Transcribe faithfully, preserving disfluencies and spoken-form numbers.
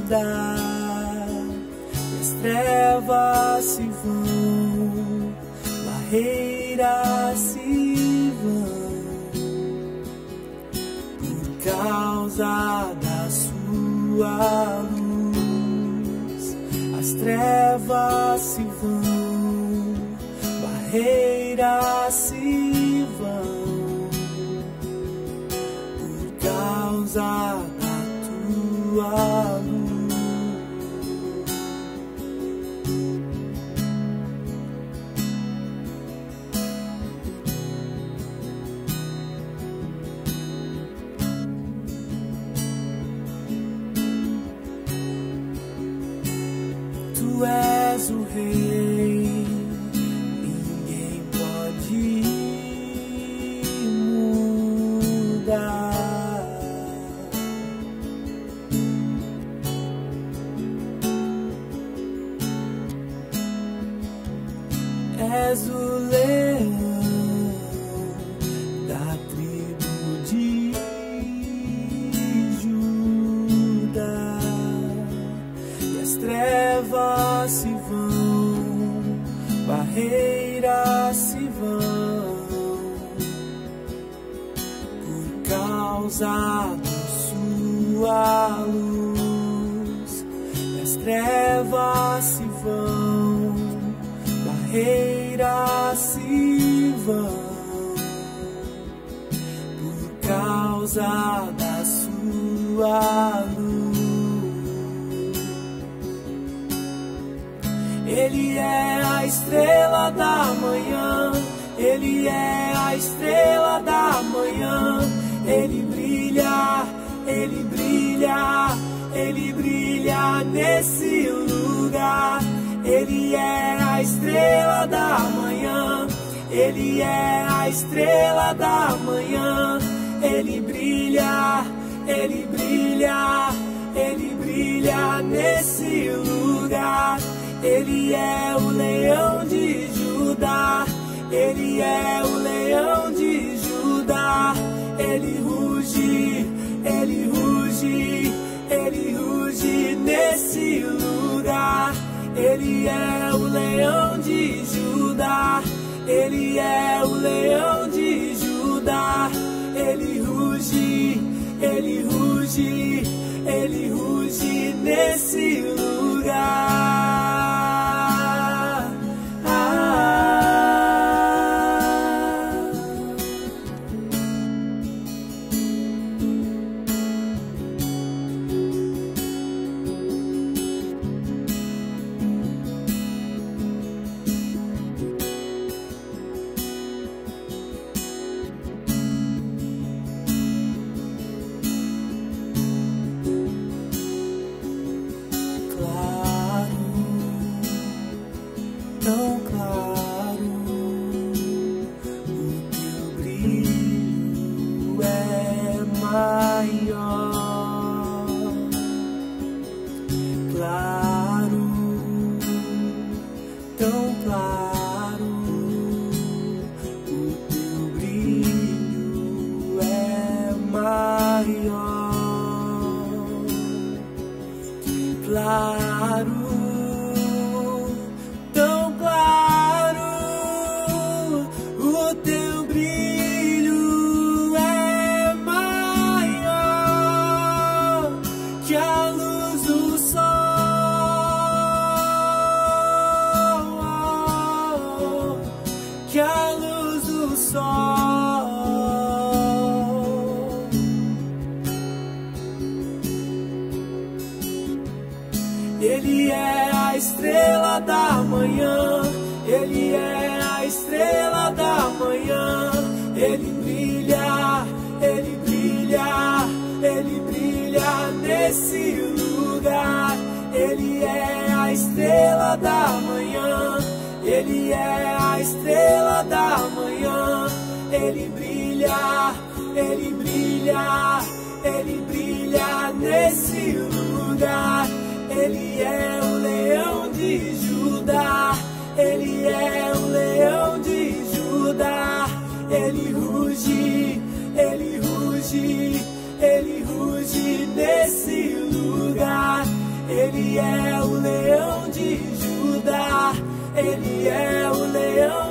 as trevas se vão, barreiras se vão, por causa da sua luz. As trevas se vão, barreiras se vão, por causa da tua luz. Tu és o rei, ninguém pode mudar. És o leão da tribo de Judá, e as trevas se vão, barreiras se vão, por causa da sua luz. E as trevas se vão, barreiras se vão, por causa da sua luz. Ele é a estrela da manhã, Ele é a estrela da manhã. Ele brilha, Ele brilha, Ele brilha nesse lugar. Ele é a estrela da manhã, Ele é a estrela da manhã. Ele brilha, Ele brilha, Ele brilha nesse lugar. Ele é o leão de Judá, Ele é o leão de Judá. Ele ruge, Ele ruge, Ele ruge nesse lugar. Ele é o leão de Judá, Ele é o leão de Judá. Ele ruge, Ele ruge, Ele ruge nesse lugar. Tão claro, o teu brilho é maior. Claro, tão claro, o teu brilho é maior. Claro, que a luz do sol. Ele é a estrela da manhã, Ele é a estrela da manhã. Ele brilha, Ele brilha, Ele brilha nesse lugar. Ele é a estrela da manhã, Ele é a estrela da manhã. Ele brilha, Ele brilha, Ele brilha nesse lugar. Ele é o leão de Judá, Ele é o leão de Judá. Ele ruge, Ele ruge, Ele ruge nesse lugar. Ele é o leão de Judá, Ele é o leão